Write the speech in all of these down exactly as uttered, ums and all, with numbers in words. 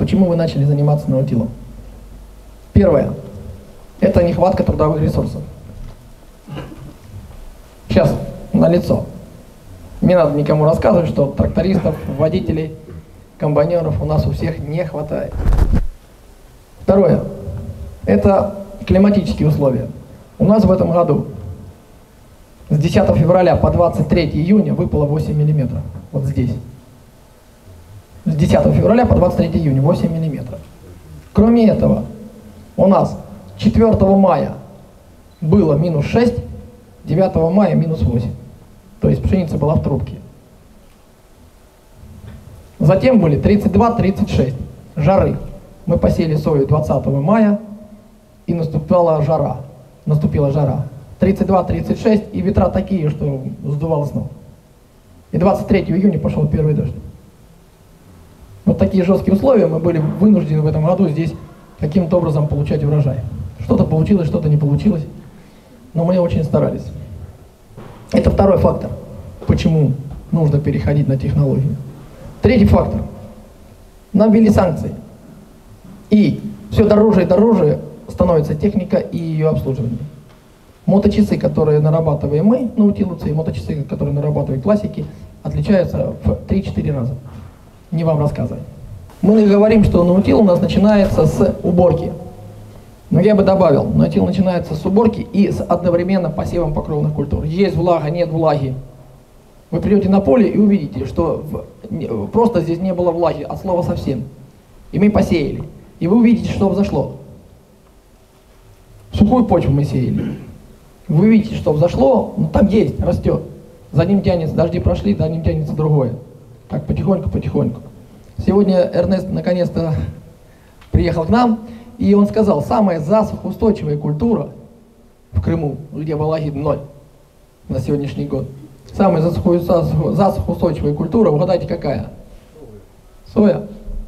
Почему вы начали заниматься наутилом? Первое. Это нехватка трудовых ресурсов. Сейчас налицо. Не надо никому рассказывать, что трактористов, водителей, комбайнеров у нас у всех не хватает. Второе. Это климатические условия. У нас в этом году с десятого февраля по двадцать третье июня выпало восемь миллиметров. Вот здесь. С десятого февраля по двадцать третье июня восемь миллиметров. Кроме этого, у нас четвёртого мая было минус шесть, девятого мая минус восемь. То есть пшеница была в трубке. Затем были тридцать два тридцать шесть. Жары. Мы посеяли сою двадцатого мая, и наступила жара. Наступила жара. тридцать два тридцать шесть, и ветра такие, что сдувало снова. И двадцать третьего июня пошел первый дождь. Вот такие жесткие условия, мы были вынуждены в этом году здесь каким-то образом получать урожай. Что-то получилось, что-то не получилось, но мы очень старались. Это второй фактор, почему нужно переходить на технологию. Третий фактор. Нам ввели санкции. И все дороже и дороже становится техника и ее обслуживание. Моточасы, которые нарабатываем мы, наутиловцы, и моточасы, которые нарабатывают классики, отличаются в три-четыре раза. Не вам рассказывать. Мы говорим, что наутил у нас начинается с уборки. Но я бы добавил, наутил начинается с уборки и с одновременно посевом покровных культур. Есть влага, нет влаги. Вы придете на поле и увидите, что в, просто здесь не было влаги, от слова совсем. И мы посеяли. И вы увидите, что взошло. Сухую почву мы сеяли. Вы увидите, что взошло, но там есть, растет. За ним тянется, дожди прошли, за ним тянется другое. Так, потихоньку-потихоньку. Сегодня Эрнест наконец-то приехал к нам, и он сказал, самая засухоустойчивая культура в Крыму, где влаги ноль на сегодняшний год. Самая засухоустойчивая культура, угадайте какая? Соя.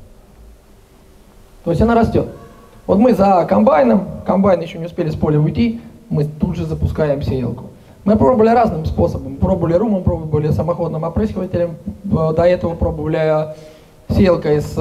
То есть она растет. Вот мы за комбайном, комбайн еще не успели с поля уйти, мы тут же запускаем сеялку. Мы пробовали разным способом. Пробовали румом, пробовали самоходным опрыскивателем. До этого пробовали сеялкой с,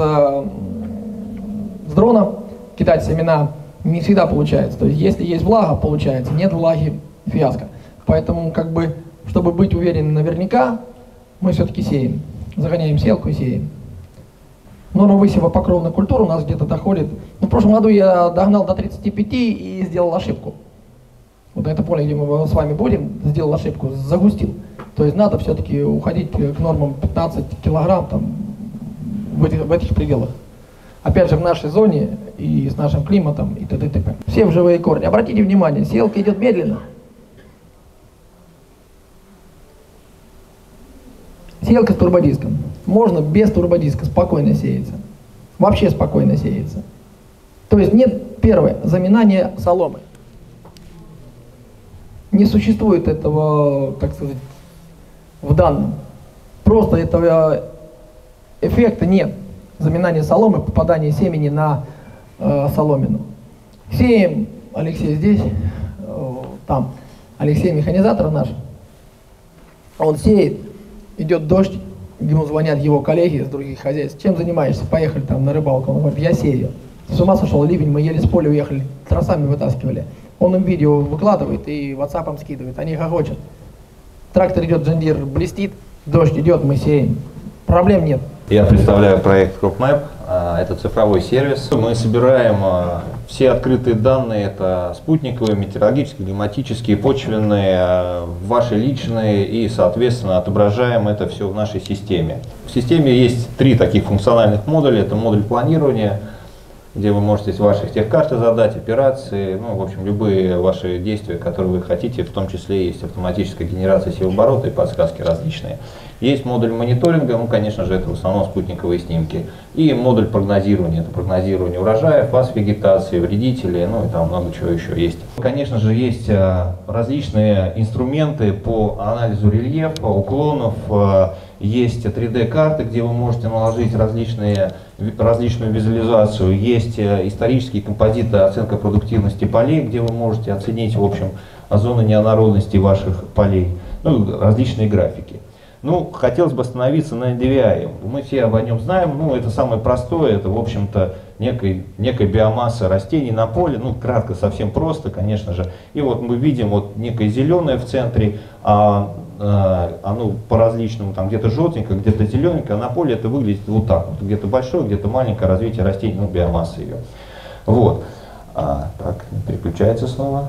с дрона. Кидать семена не всегда получается. То есть если есть влага, получается. Нет влаги, фиаско. Поэтому, как бы, чтобы быть уверенным наверняка, мы все-таки сеем. Загоняем сеялку и сеем. Норма высева покровной культуры у нас где-то доходит. Ну, в прошлом году я догнал до тридцати пяти и сделал ошибку. Вот на это поле, где мы с вами будем, сделал ошибку, загустил. То есть надо все-таки уходить к нормам пятнадцать килограмм там, в, этих, в этих пределах. Опять же, в нашей зоне и с нашим климатом и т.д. т.п. Все в живые корни. Обратите внимание, сеялка идет медленно. Сеялка с турбодиском. Можно без турбодиска спокойно сеяться. Вообще спокойно сеяться. То есть нет, первое, заминание соломы. Не существует этого, так сказать, в данном. Просто этого эффекта нет. Заминание соломы, попадание семени на э, соломину. Сеем, Алексей здесь, э, там, Алексей механизатор наш, он сеет, идет дождь, ему звонят его коллеги из других хозяйств. Чем занимаешься? Поехали там на рыбалку. Он говорит, я сею. С ума сошел ливень, мы еле с поля уехали, тросами вытаскивали. Он им видео выкладывает и ватсапом скидывает, они гогочат. Трактор идет, John Deere блестит, дождь идет, мы сеем. Проблем нет. Я представляю проект CropMap. Это цифровой сервис. Мы собираем все открытые данные, это спутниковые, метеорологические, климатические, почвенные, ваши личные, и, соответственно, отображаем это все в нашей системе. В системе есть три таких функциональных модуля. Это модуль планирования, где вы можете ваши техкарты задать, операции, ну, в общем, любые ваши действия, которые вы хотите, в том числе есть автоматическая генерация силоборота и подсказки различные. Есть модуль мониторинга, ну, конечно же, это в основном спутниковые снимки. И модуль прогнозирования, это прогнозирование урожая, фаз вегетации, вредителей, ну и там много чего еще есть. Конечно же, есть различные инструменты по анализу рельефа, уклонов, есть три дэ карты, где вы можете наложить различные, различную визуализацию, есть исторические композиты, оценка продуктивности полей, где вы можете оценить, в общем, зоны неоднородности ваших полей, ну, различные графики. Ну, хотелось бы остановиться на эн ди ви ай. Мы все об нем знаем, ну, это самое простое, это, в общем-то, некой, некая биомасса растений на поле, ну, кратко, совсем просто, конечно же. И вот мы видим вот некое зеленое в центре, а, а, оно по-различному, там где-то желтенькое, где-то зелененькое, а на поле это выглядит вот так, вот, где-то большое, где-то маленькое развитие растений, ну, биомассы ее. Вот. А, так, переключается снова.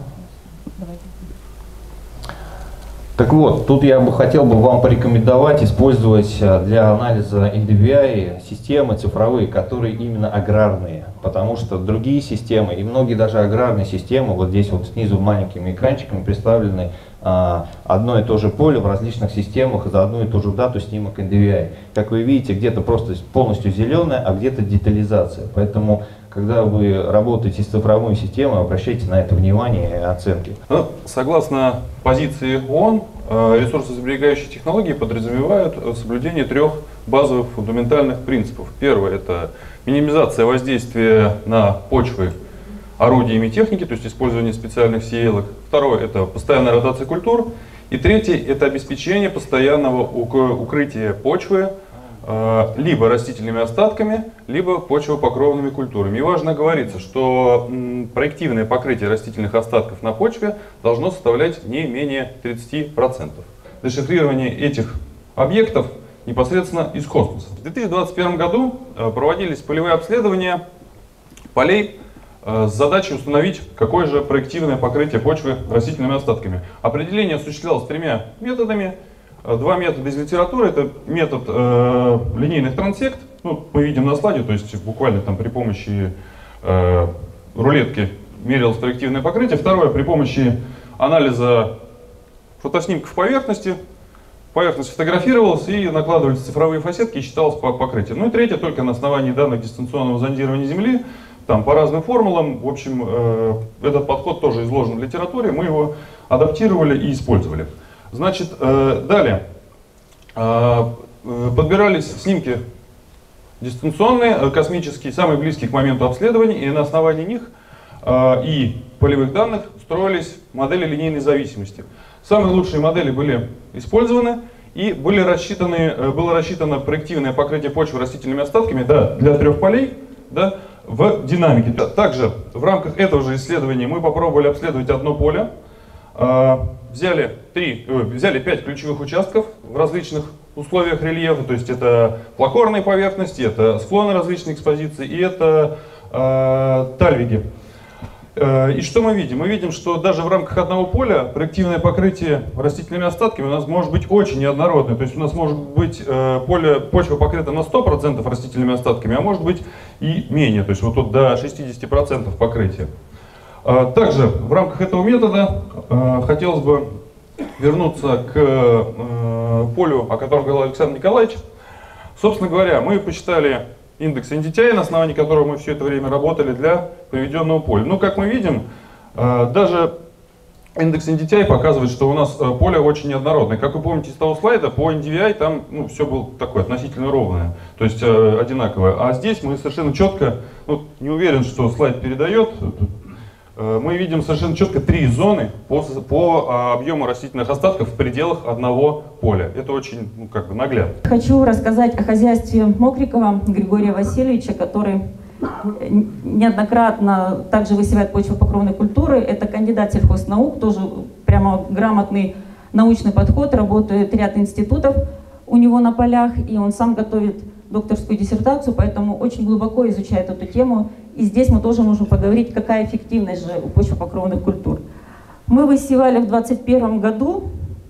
Так вот, тут я бы хотел бы вам порекомендовать использовать для анализа эн ди ви ай системы цифровые, которые именно аграрные, потому что другие системы и многие даже аграрные системы, вот здесь вот снизу маленькими экранчиками представлены а, одно и то же поле в различных системах за одну и ту же дату снимок эн ди ви ай. Как вы видите, где-то просто полностью зеленая, а где-то детализация. Поэтому, когда вы работаете с цифровой системой, обращайте на это внимание и оценки. Ну, согласно позиции ООН, ресурсосберегающие технологии подразумевают соблюдение трех базовых фундаментальных принципов. Первое – это минимизация воздействия на почвы орудиями техники, то есть использование специальных сеялок. Второе – это постоянная ротация культур. И третье – это обеспечение постоянного укрытия почвы либо растительными остатками, либо почвопокровными культурами. И важно говорится, что проективное покрытие растительных остатков на почве должно составлять не менее тридцати процентов. Дешифрирование этих объектов непосредственно из космоса. В две тысячи двадцать первом году проводились полевые обследования полей с задачей установить, какое же проективное покрытие почвы растительными остатками. Определение осуществлялось тремя методами. Два метода из литературы. Это метод э, линейных трансект. Ну, мы видим на слайде, то есть буквально там при помощи э, рулетки мерилось проективное покрытие. Второе, при помощи анализа фотоснимков поверхности. Поверхность фотографировалась и накладывались цифровые фасетки и считалось покрытие. Ну и третье, только на основании данных дистанционного зондирования Земли, там по разным формулам. В общем, э, этот подход тоже изложен в литературе. Мы его адаптировали и использовали. Значит, далее подбирались снимки дистанционные, космические, самые близкие к моменту обследования, и на основании них и полевых данных строились модели линейной зависимости. Самые лучшие модели были использованы, и были рассчитаны, было рассчитано проективное покрытие почвы растительными остатками, да, для трех полей, да, в динамике. Также в рамках этого же исследования мы попробовали обследовать одно поле. Взяли, три, взяли пять ключевых участков в различных условиях рельефа, то есть это плакорные поверхности, это склоны различных экспозиций и это э, тальвиги. Э, и что мы видим? Мы видим, что даже в рамках одного поля проективное покрытие растительными остатками у нас может быть очень неоднородное. То есть у нас может быть э, поле, почва покрыта на сто процентов растительными остатками, а может быть и менее, то есть вот тут до шестидесяти процентов покрытия. Также в рамках этого метода э, хотелось бы вернуться к э, полю, о котором говорил Александр Николаевич. Собственно говоря, мы посчитали индекс эн ди ти ай, на основании которого мы все это время работали для приведенного поля. Ну, как мы видим, э, даже индекс эн ди ти ай показывает, что у нас э, поле очень неоднородное. Как вы помните из того слайда, по эн ди ви ай там ну, все было такое относительно ровное, то есть э, одинаковое. А здесь мы совершенно четко, ну, не уверен, что слайд передает, мы видим совершенно четко три зоны по, по объему растительных остатков в пределах одного поля. Это очень ну, как бы наглядно. Хочу рассказать о хозяйстве Мокрикова Григория Васильевича, который неоднократно также высевает почвопокровные культуры. Это кандидат сельхознаук, тоже прямо грамотный научный подход, работает ряд институтов у него на полях, и он сам готовит докторскую диссертацию, поэтому очень глубоко изучает эту тему. И здесь мы тоже можем поговорить, какая эффективность же у почвопокровных культур. Мы высевали в двадцать первом году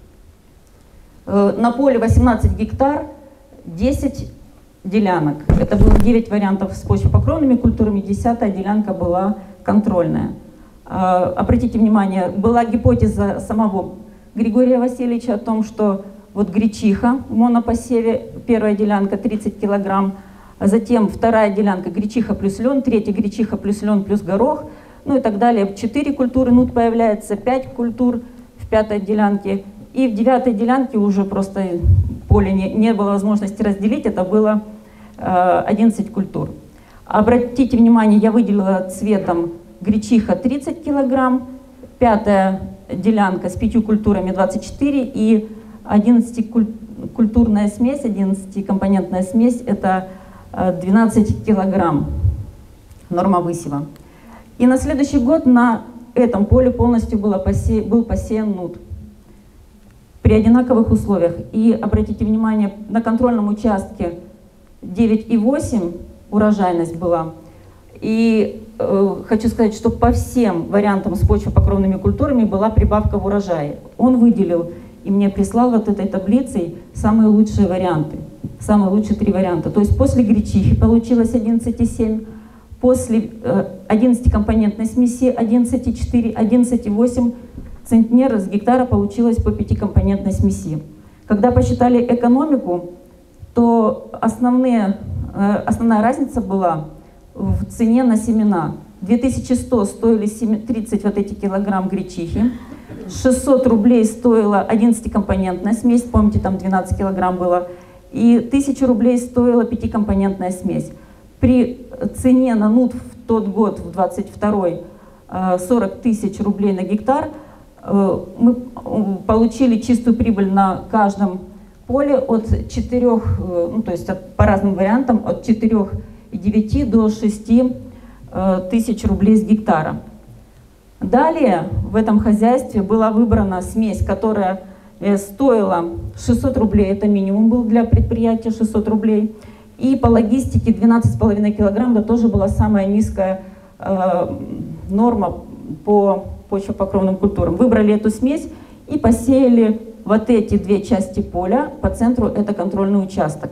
э, на поле восемнадцать гектар, десять делянок. Это было девять вариантов с почвопокровными культурами, десятая делянка была контрольная. Э, обратите внимание, была гипотеза самого Григория Васильевича о том, что вот гречиха в монопосеве, первая делянка тридцать килограмм, затем вторая делянка гречиха плюс лен, третья гречиха плюс лен плюс горох, ну и так далее. Четыре культуры нут появляется, пять культур в пятой делянке. И в девятой делянке уже просто поле не, не было возможности разделить, это было э, одиннадцать культур. Обратите внимание, я выделила цветом гречиха тридцать килограмм, пятая делянка с пятью культурами двадцать четыре и одиннадцатикультурная культурная смесь, одиннадцатикомпонентная смесь, это двенадцать килограмм норма высева. И на следующий год на этом поле полностью было посе... был посеян нут при одинаковых условиях. И обратите внимание, на контрольном участке девять и восемь урожайность была. И э, хочу сказать, что по всем вариантам с почвопокровными культурами была прибавка в урожае. Он выделил и мне прислал вот этой таблицей самые лучшие варианты. Самые лучшие три варианта. То есть после гречихи получилось одиннадцать и семь, после э, одиннадцатикомпонентной смеси одиннадцать и четыре, одиннадцать и восемь центнера с гектара получилось по пятикомпонентной смеси. Когда посчитали экономику, то основные, э, основная разница была в цене на семена. две тысячи сто стоили тридцать вот эти килограмм гречихи, шестьсот рублей стоила одиннадцатикомпонентная смесь, помните, там двенадцать килограмм было, и тысячу рублей стоила пятикомпонентная смесь. При цене на нут в тот год, в двадцать второй, сорок тысяч рублей на гектар, мы получили чистую прибыль на каждом поле от четырёх, ну то есть от, по разным вариантам, от четырёх и девяти до шести тысяч рублей с гектара. Далее в этом хозяйстве была выбрана смесь, которая стоила шестьсот рублей, это минимум был для предприятия, шестьсот рублей. И по логистике двенадцать с половиной килограмм, да, тоже была самая низкая э, норма по почвопокровным культурам. Выбрали эту смесь и посеяли вот эти две части поля. По центру это контрольный участок.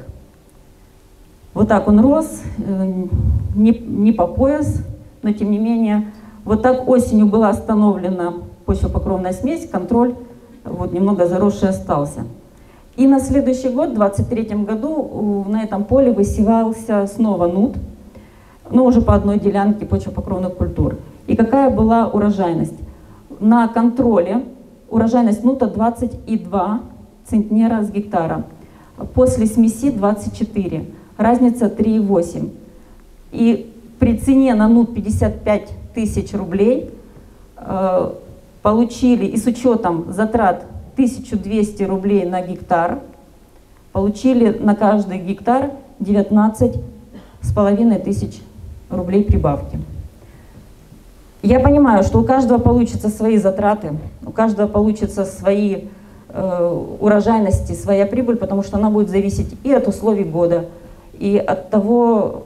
Вот так он рос, э, не, не по пояс, но тем не менее. Вот так осенью была остановлена почвопокровная смесь, контроль вот немного заросший остался. И на следующий год, в двадцать третьем году, на этом поле высевался снова нут, но уже по одной делянке почвопокровных культур. И какая была урожайность? На контроле урожайность нута двадцать и два центнера с гектара, после смеси двадцать четыре, разница три и восемь. И при цене на нут пятьдесят пять тысяч рублей э, получили, и с учетом затрат тысячу двести рублей на гектар, получили на каждый гектар девятнадцать с половиной тысяч рублей прибавки. Я понимаю, что у каждого получатся свои затраты, у каждого получатся свои э, урожайности, своя прибыль, потому что она будет зависеть и от условий года, и от того,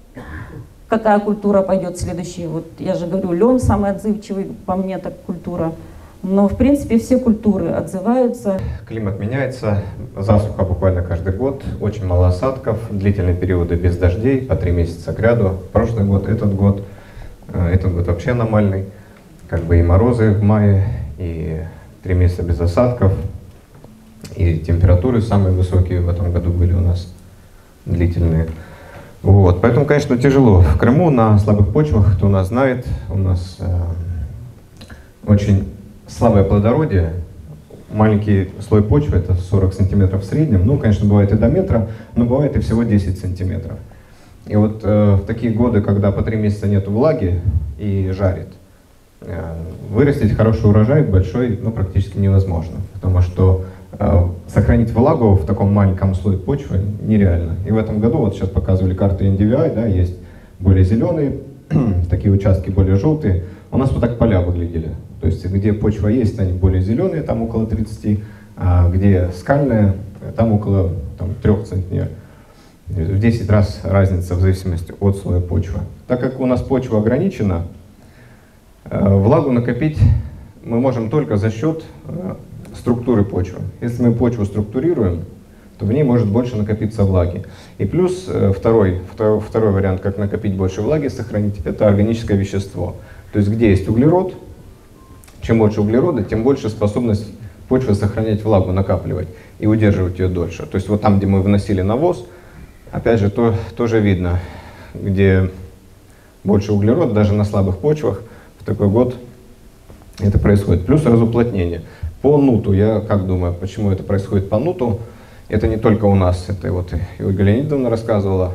какая культура пойдет следующий. Вот я же говорю, лен самый отзывчивый, по мне так культура. Но в принципе все культуры отзываются. Климат меняется, засуха буквально каждый год, очень мало осадков, длительные периоды без дождей, по три месяца кряду. Прошлый год, этот год, этот год вообще аномальный. Как бы и морозы в мае, и три месяца без осадков, и температуры самые высокие в этом году были у нас, длительные. Вот. Поэтому, конечно, тяжело. В Крыму на слабых почвах, кто нас знает, у нас э, очень слабое плодородие, маленький слой почвы, это сорок сантиметров в среднем, ну, конечно, бывает и до метра, но бывает и всего десять сантиметров. И вот э, в такие годы, когда по три месяца нет влаги и жарит, э, вырастить хороший урожай большой, ну, практически невозможно, потому что э, сохранить влагу в таком маленьком слое почвы нереально. И в этом году, вот сейчас показывали карты эн ди ви ай, да, есть более зеленые, такие участки более желтые. У нас вот так поля выглядели. То есть где почва есть, они более зеленые, там около тридцати, а где скальная, там около там, трёх центнеров. В десять раз разница в зависимости от слоя почвы. Так как у нас почва ограничена, влагу накопить мы можем только за счет структуры почвы. Если мы почву структурируем, то в ней может больше накопиться влаги. И плюс второй, второй, второй вариант, как накопить больше влаги, сохранить, это органическое вещество. То есть где есть углерод, чем больше углерода, тем больше способность почвы сохранять влагу, накапливать и удерживать ее дольше. То есть вот там, где мы вносили навоз, опять же, то, тоже видно, где больше углерода, даже на слабых почвах в такой год это происходит. Плюс разуплотнение. По нуту, я как думаю, почему это происходит по нуту, это не только у нас, это вот и Ольга Леонидовна рассказывала.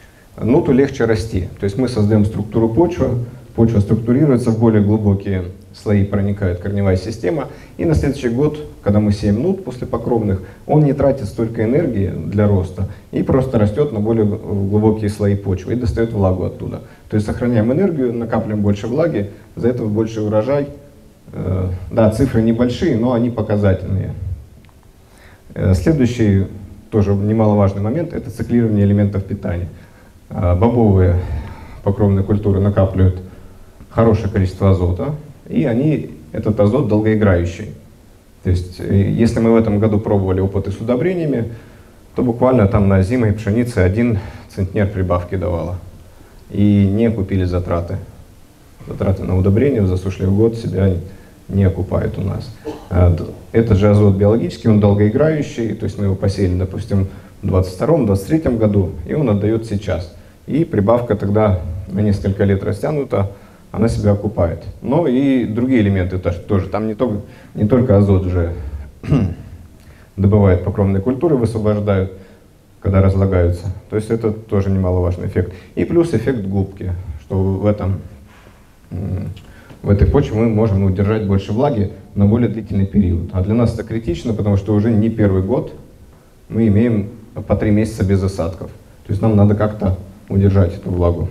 Нуту легче расти. То есть мы создаем структуру почвы, почва структурируется в более глубокие слои проникает корневая система, и на следующий год, когда мы сеем нут после покровных, он не тратит столько энергии для роста и просто растет на более глубокие слои почвы и достает влагу оттуда. То есть сохраняем энергию, накапливаем больше влаги, за это больше урожай. Да, цифры небольшие, но они показательные. Следующий, тоже немаловажный момент, это циклирование элементов питания. Бобовые покровные культуры накапливают хорошее количество азота, и они, этот азот долгоиграющий. То есть, если мы в этом году пробовали опыты с удобрениями, то буквально там на озимой пшенице один центнер прибавки давало. И не окупили затраты. Затраты на удобрения в засушливый год себя не окупают у нас. Этот же азот биологический, он долгоиграющий, то есть мы его посеяли, допустим, в двадцать втором — двадцать третьем году, и он отдает сейчас. И прибавка тогда на несколько лет растянута, она себя окупает. Но и другие элементы тоже. Там не только, не только азот же добывают покровные культуры, высвобождают, когда разлагаются. То есть это тоже немаловажный эффект. И плюс эффект губки, что в, этом, в этой почве мы можем удержать больше влаги на более длительный период. А для нас это критично, потому что уже не первый год мы имеем по три месяца без осадков. То есть нам надо как-то удержать эту влагу.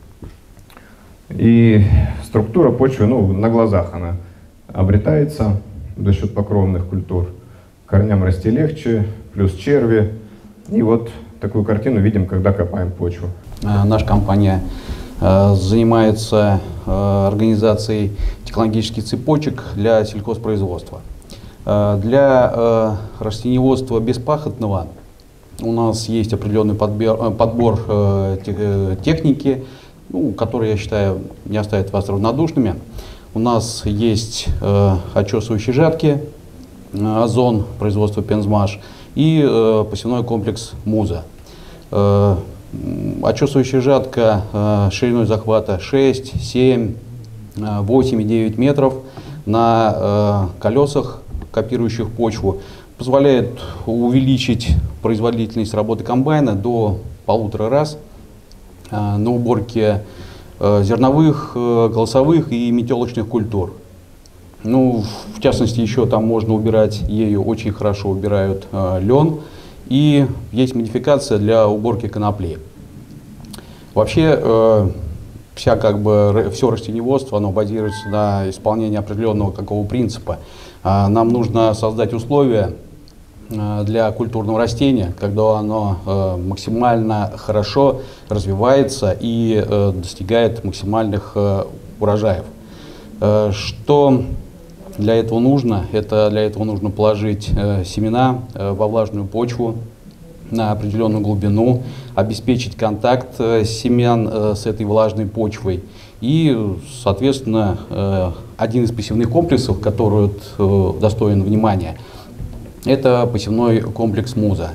И структура почвы, ну, на глазах она обретается за счет покровных культур. Корням расти легче, плюс черви. И вот такую картину видим, когда копаем почву. Наша компания э, занимается э, организацией технологических цепочек для сельхозпроизводства. Э, для э, растениеводства беспахотного у нас есть определенный подбор, подбор э, те, техники, ну, который, я считаю, не оставит вас равнодушными. У нас есть э, очесывающие жатки, э, Озон, производство Пензмаш, и э, посевной комплекс Муза. Э, очесывающая жатка э, шириной захвата шесть, семь, восемь и девять метров на э, колесах, копирующих почву, позволяет увеличить производительность работы комбайна до полутора раз э, на уборке э, зерновых, э, голосовых и метелочных культур. Ну, в частности, еще там можно убирать, ею очень хорошо убирают э, лен, и есть модификация для уборки конопли. Вообще, э, вся, как бы, все растениеводство, оно базируется на исполнении определенного какого принципа. Э, нам нужно создать условия э, для культурного растения, когда оно э, максимально хорошо развивается и э, достигает максимальных э, урожаев. Э, что для этого нужно? Это для этого нужно положить э, семена э, во влажную почву на определенную глубину, обеспечить контакт э, семян э, с этой влажной почвой. И, соответственно, э, один из посевных комплексов, который вот, э, достоин внимания, это посевной комплекс Муза.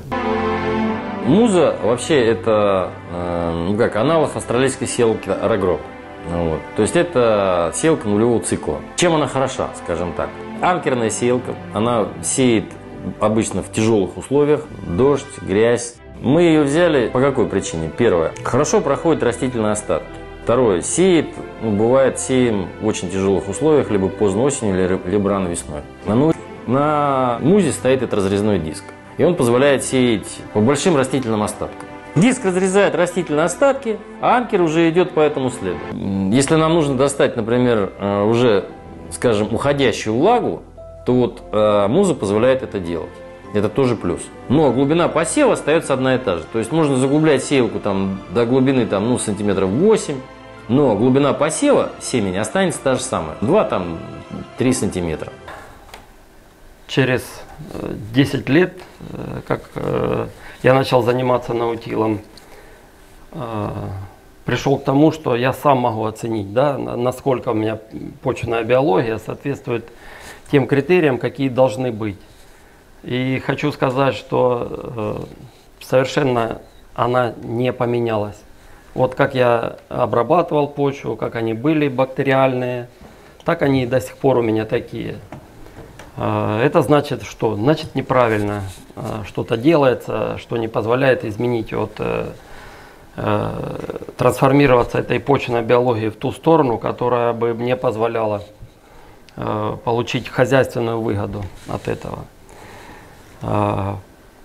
Муза вообще это э, ну как, аналог австралийской сеялки Рогроб. Вот. То есть это сеялка нулевого цикла. Чем она хороша, скажем так? Анкерная сеялка, она сеет обычно в тяжелых условиях, дождь, грязь. Мы ее взяли по какой причине? Первое, хорошо проходят растительные остатки. Второе, сеет, ну, бывает, сеем в очень тяжелых условиях, либо поздно осенью, либо рано весной. На, на музе стоит этот разрезной диск, и он позволяет сеять по большим растительным остаткам. Диск разрезает растительные остатки, а анкер уже идет по этому следу. Если нам нужно достать, например, уже, скажем, уходящую влагу, то вот э, муза позволяет это делать. Это тоже плюс. Но глубина посева остается одна и та же. То есть можно заглублять сеялку там, до глубины там, ну, сантиметров восемь, но глубина посева семени останется та же самая. два-три сантиметра. Через десять лет, как я начал заниматься наутилом, пришел к тому, что я сам могу оценить, да, насколько у меня почвенная биология соответствует тем критериям, какие должны быть. И хочу сказать, что совершенно она не поменялась. Вот как я обрабатывал почву, как они были бактериальные, так они и до сих пор у меня такие. Это значит что? Значит, неправильно что-то делается, что не позволяет изменить вот, трансформироваться этой почвенной биологии в ту сторону, которая бы мне позволяла э, получить хозяйственную выгоду от этого. Э,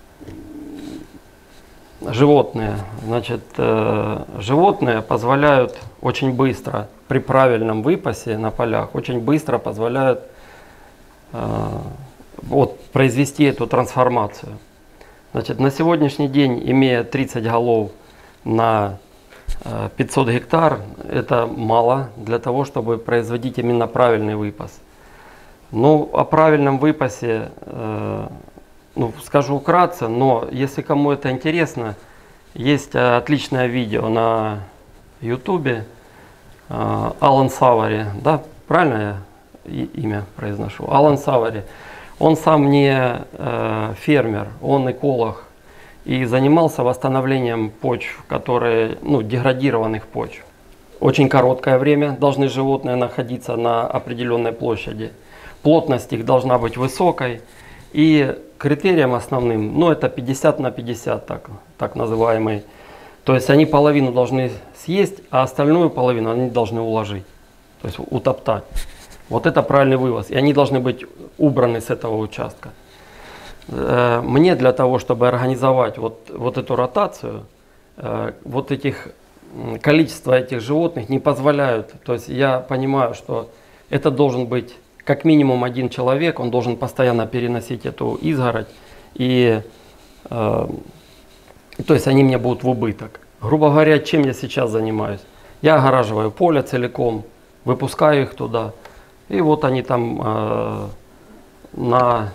животные. Значит, э, животные позволяют очень быстро, при правильном выпасе на полях, очень быстро позволяют э, вот, произвести эту трансформацию. Значит, на сегодняшний день, имея тридцать голов на э, пятьсот гектар, это мало для того, чтобы производить именно правильный выпас. Ну, о правильном выпасе э, ну, скажу вкратце, но если кому это интересно, есть э, отличное видео на ютубе. э, Алан Савари, да, правильно я и, имя произношу? Алан Савари. Он сам не э, фермер, он эколог и занимался восстановлением почв, которые, ну, деградированных почв. Очень короткое время должны животные находиться на определенной площади. Плотность их должна быть высокой. И критерием основным, ну, это пятьдесят на пятьдесят, так, так называемый. То есть они половину должны съесть, а остальную половину они должны уложить, то есть утоптать. Вот это правильный вывоз. И они должны быть убраны с этого участка. Мне для того, чтобы организовать вот, вот эту ротацию, вот этих, количество этих животных не позволяют. То есть я понимаю, что это должен быть как минимум один человек, он должен постоянно переносить эту изгородь. И, э, то есть они мне будут в убыток. Грубо говоря, чем я сейчас занимаюсь? Я огораживаю поле целиком, выпускаю их туда. И вот они там э, на,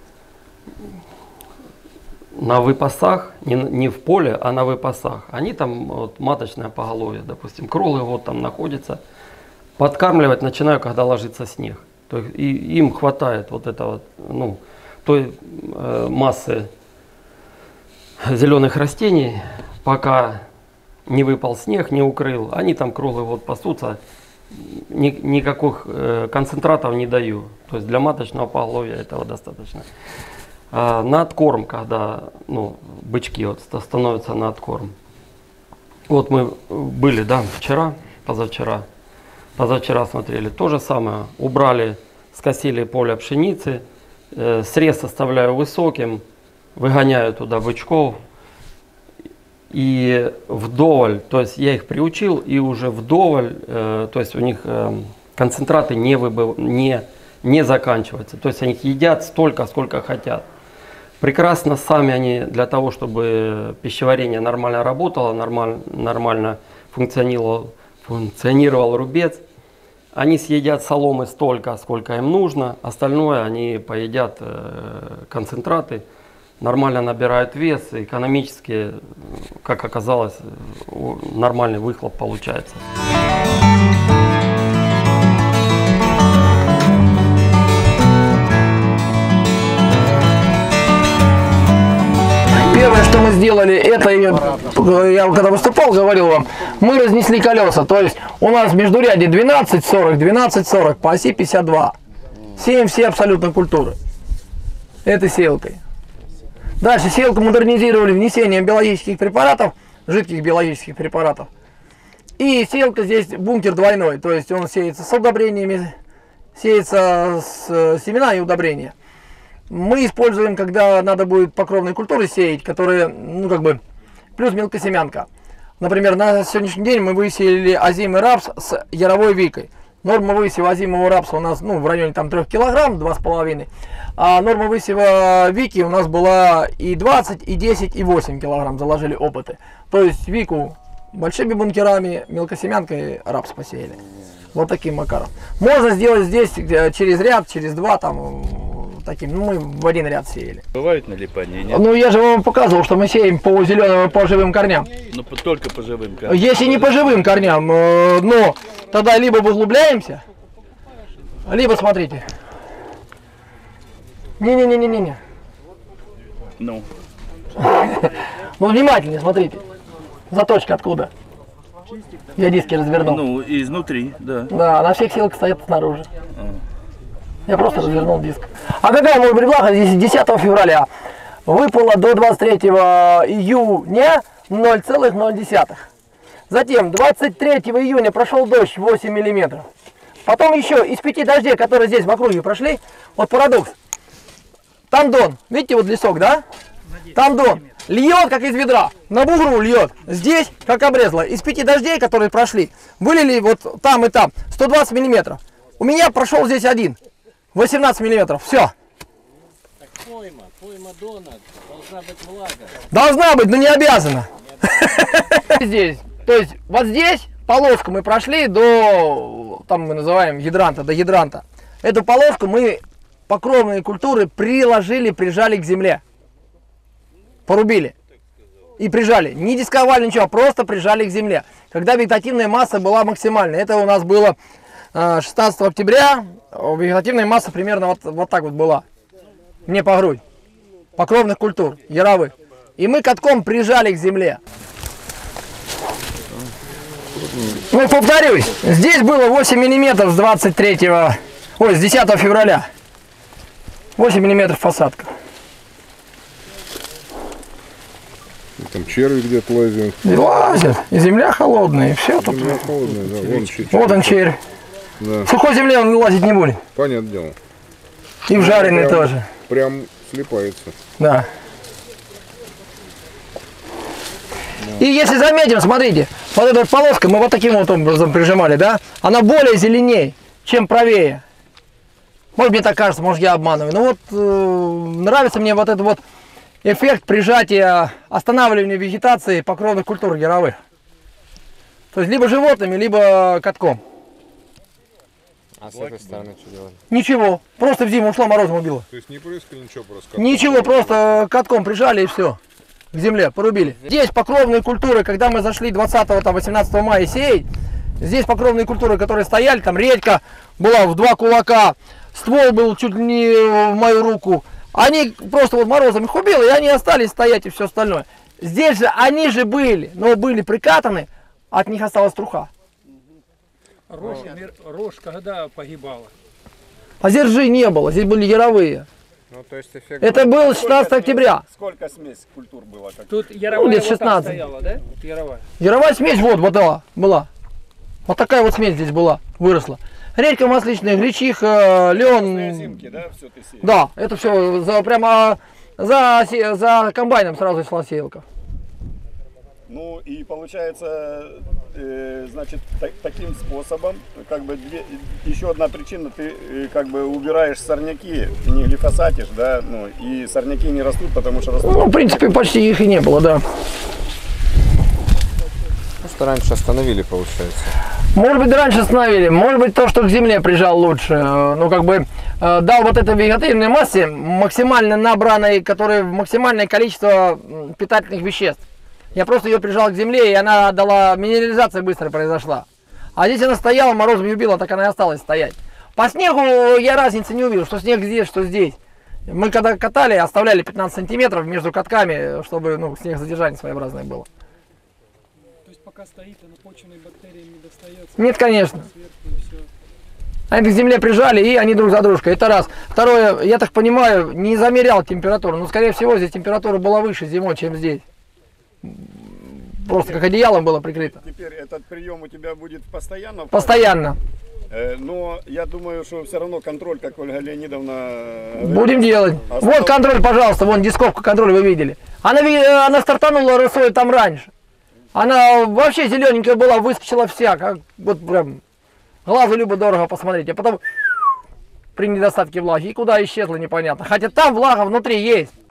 на выпасах, не, не в поле, а на выпасах. Они там, вот, маточное поголовье, допустим, круглый год там находится. Подкармливать начинаю, когда ложится снег. То есть и, им хватает вот этого, ну, той э, массы зеленых растений, пока не выпал снег, не укрыл. Они там круглый год пасутся. Ни, никаких э, концентратов не даю. То есть для маточного поголовья этого достаточно. А на откорм, когда, ну, бычки вот становятся на откорм. Вот мы были, да, вчера, позавчера. Позавчера смотрели. То же самое. Убрали, скосили поле пшеницы. Э, срез оставляю высоким. Выгоняю туда бычков. И вдоволь, то есть я их приучил, и уже вдоволь, э, то есть у них э, концентраты не, выбыв, не, не заканчиваются. То есть они едят столько, сколько хотят. Прекрасно сами они для того, чтобы пищеварение нормально работало, нормаль, нормально функционировал, функционировал рубец. Они съедят соломы столько, сколько им нужно, остальное они поедят э, концентраты. Нормально набирают вес, экономически, как оказалось, нормальный выхлоп получается. Первое, что мы сделали, это, я когда выступал, говорил вам, мы разнесли колеса. То есть у нас в междуряде двенадцать сорок, двенадцать сорок, по оси пятьдесят два. Сеем все абсолютно культуры. Этой сеялкой. Дальше сеялку модернизировали внесением биологических препаратов, жидких биологических препаратов. И сеялка здесь бункер двойной, то есть он сеется с удобрениями, сеется с семена и удобрения. Мы используем, когда надо будет покровные культуры сеять, которые, ну, как бы, плюс мелкосемянка. Например, на сегодняшний день мы высеяли озимый рапс с яровой викой. Норма высева озимого рапса у нас, ну, в районе там трёх килограмм, два с половиной. А норма высева вики у нас была и двадцать, и десять, и восемь килограмм, заложили опыты. То есть вику большими бункерами, мелкосемянкой рапс посеяли. Вот таким макаром. Можно сделать здесь через ряд, через два, там, таким, ну, мы в один ряд сеяли. Бывают налипания, нет? Ну, я же вам показывал, что мы сеем по зеленым, по живым корням. Ну, только по живым корням. Если не по живым корням, но тогда либо углубляемся, либо, смотрите. Не-не-не-не-не. Ну. Ну, внимательнее, смотрите. Заточка откуда? Я диски развернул. Ну, изнутри, да. Да, на всех силах стоят снаружи. А. Я просто развернул диск. А какая моя предлага здесь десятого февраля? Выпало до двадцать третьего июня ноль целых ноль десятых. Затем двадцать третьего июня прошел дождь восемь миллиметров. Потом еще из пяти дождей, которые здесь в округе прошли, вот парадокс. Там Дон, видите, вот лесок, да? Там Дон. Льет, как из ведра, на бугру льет. Здесь, как обрезало. Из пяти дождей, которые прошли, вылили вот там и там сто двадцать миллиметров. У меня прошел здесь один, восемнадцать миллиметров. Все. Так пойма, пойма Дона, должна быть влага. Должна быть, но не обязана. Здесь, то есть вот здесь полоску мы прошли до, там мы называем гидранта, до гидранта. Эту полоску мы покровные культуры приложили, прижали к земле. Порубили и прижали. Не дисковали ничего, просто прижали к земле. Когда вегетативная масса была максимальной. Это у нас было шестнадцатого октября. Вегетативная масса примерно вот, вот так вот была. Не по грудь. Покровных культур, яровых. И мы катком прижали к земле. Ну, повторюсь, здесь было восемь миллиметров с двадцать третьего, ой, с десятого февраля. восемь миллиметров посадка. Там черви где-то лазят. И лазят, и земля холодная, и все тут. Земля холодная, да. Вон червь. Вот он червь. Да. В сухой земле он лазить не будет. Понятное дело. И в жареной прям, тоже. Прям слипается. Да. И если заметим, смотрите, вот эта вот полоска, мы вот таким вот образом прижимали, да? Она более зеленее, чем правее. Может, мне так кажется, может, я обманываю. Но вот э, нравится мне вот этот вот эффект прижатия, останавливания вегетации покровных культур яровых. То есть либо животными, либо катком. А с этой стороны что делали? Ничего, просто в зиму ушла, морозом убила. То есть не прыскали, ничего просто? Катком. Ничего, просто катком прижали и все. К земле порубили. Здесь покровные культуры, когда мы зашли двадцатого-восемнадцатого мая сеять, здесь покровные культуры, которые стояли, там редька была в два кулака, ствол был чуть ли не в мою руку. Они просто вот морозом их убило, и они остались стоять и все остальное. Здесь же они же были, но были прикатаны, от них осталась труха. Рожь, рожь когда погибала? А здесь ржи не было, здесь были яровые. Ну, то есть эффект... Это было шестнадцатого октября. Сколько смесь культур было? Как... Тут яровая ну, лет вот шестнадцать. стояла, да? Вот яровая. Яровая смесь вот, вот была, была. Вот такая вот смесь здесь была, выросла. Редька масличная, гречиха, лен. Зимки, да, все ты сеешь? Да, это все за, прямо за, за комбайном сразу шла сеялка. Ну и получается, э, значит, так, таким способом, как бы две, еще одна причина, ты э, как бы убираешь сорняки, не глифосатишь, да, ну и сорняки не растут, потому что растут. Ну, в принципе, почти их и не было, да. Просто раньше остановили, получается. Может быть, раньше остановили, может быть, то, что к земле прижал лучше. Ну, как бы, э, дал вот этой вегетативной массе максимально набранной, которая максимальное количество питательных веществ. Я просто ее прижал к земле, и она дала, минерализация быстро произошла. А здесь она стояла, морозом ее убила, так она и осталась стоять. По снегу я разницы не увидел, что снег здесь, что здесь. Мы когда катали, оставляли пятнадцать сантиметров между катками, чтобы ну, снегозадержание своеобразное было. То есть пока стоит, она почвенной бактериям не достается? Нет, конечно. Они к земле прижали, и они друг за дружкой. Это раз. Второе, я так понимаю, не замерял температуру, но скорее всего здесь температура была выше зимой, чем здесь. Просто как одеялом было прикрыто. Теперь этот прием у тебя будет постоянно? Постоянно. Э, но я думаю, что все равно контроль, как Ольга Леонидовна... Будем делать. Остал... Вот контроль, пожалуйста, вон дисковка контроль вы видели. Она, она стартанула росой там раньше. Она вообще зелененькая была, выскочила вся, как вот прям глазу любо дорого посмотреть. А потом при недостатке влаги, и куда исчезла непонятно. Хотя там влага внутри есть.